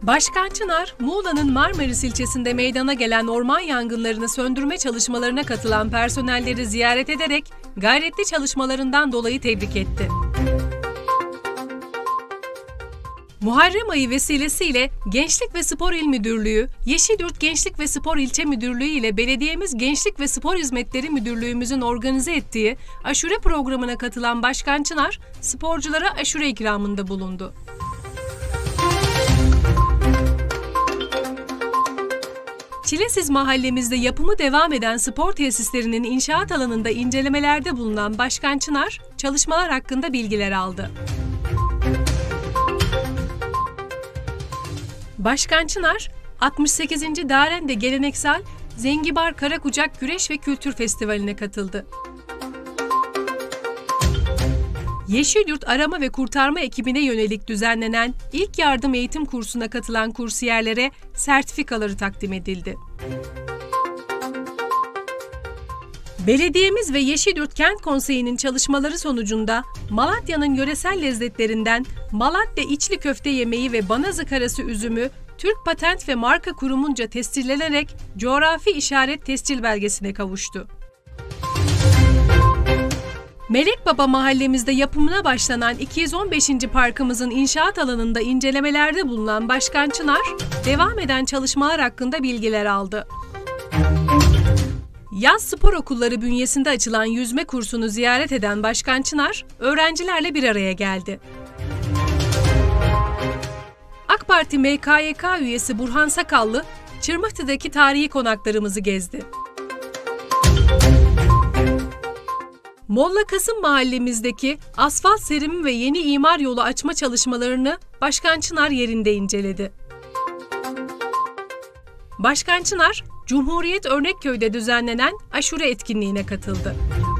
Başkan Çınar, Muğla'nın Marmaris ilçesinde meydana gelen orman yangınlarını söndürme çalışmalarına katılan personelleri ziyaret ederek gayretli çalışmalarından dolayı tebrik etti. Muharrem ayı vesilesiyle Gençlik ve Spor İl Müdürlüğü, Yeşilyurt Gençlik ve Spor İlçe Müdürlüğü ile belediyemiz Gençlik ve Spor Hizmetleri Müdürlüğümüzün organize ettiği aşure programına katılan Başkan Çınar, sporculara aşure ikramında bulundu. Çilesiz mahallemizde yapımı devam eden spor tesislerinin inşaat alanında incelemelerde bulunan Başkan Çınar, çalışmalar hakkında bilgiler aldı. Başkan Çınar, 68. Darende Geleneksel Zengibar Karakucak Güreş ve Kültür Festivali'ne katıldı. Yeşilyurt Arama ve Kurtarma ekibine yönelik düzenlenen ilk yardım eğitim kursuna katılan kursiyerlere sertifikaları takdim edildi. Belediyemiz ve Yeşilyurt Kent Konseyi'nin çalışmaları sonucunda Malatya'nın yöresel lezzetlerinden Malatya içli köfte yemeği ve Banazı karası üzümü Türk Patent ve Marka Kurumunca tescillenerek coğrafi işaret tescil belgesine kavuştu. Melekbaba mahallemizde yapımına başlanan 215. parkımızın inşaat alanında incelemelerde bulunan Başkan Çınar, devam eden çalışmalar hakkında bilgiler aldı. Yaz spor okulları bünyesinde açılan yüzme kursunu ziyaret eden Başkan Çınar, öğrencilerle bir araya geldi. AK Parti MKYK üyesi Burhan Sakallı, Çırmıhtı'daki tarihi konaklarımızı gezdi. Molla Kasım mahallemizdeki asfalt serimi ve yeni imar yolu açma çalışmalarını Başkan Çınar yerinde inceledi. Başkan Çınar, Cumhuriyet Örnekköy'de düzenlenen aşure etkinliğine katıldı.